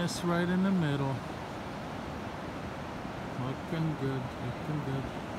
Yes, right in the middle. Looking good, looking good.